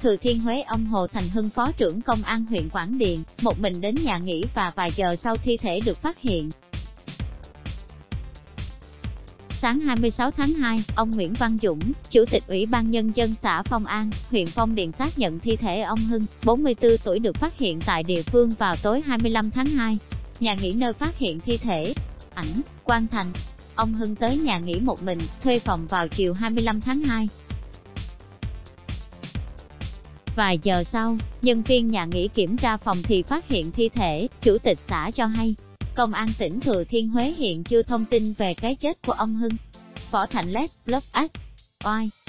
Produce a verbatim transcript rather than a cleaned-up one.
Thừa Thiên Huế ông Hồ Thành Hưng phó trưởng công an huyện Quảng Điền, một mình đến nhà nghỉ và vài giờ sau thi thể được phát hiện. Sáng hai mươi sáu tháng hai, ông Nguyễn Văn Dũng, Chủ tịch Ủy ban Nhân dân xã Phong An, huyện Phong Điền xác nhận thi thể ông Hưng, bốn mươi tư tuổi được phát hiện tại địa phương vào tối hai mươi lăm tháng hai. Nhà nghỉ nơi phát hiện thi thể. Ảnh, Quang Thành. Ông Hưng tới nhà nghỉ một mình, thuê phòng vào chiều hai mươi lăm tháng hai. Vài giờ sau, nhân viên nhà nghỉ kiểm tra phòng thì phát hiện thi thể. Chủ tịch xã cho hay, Công an tỉnh Thừa Thiên Huế hiện chưa thông tin về cái chết của ông Hưng. Võ Thành Lét, Blog X, oai.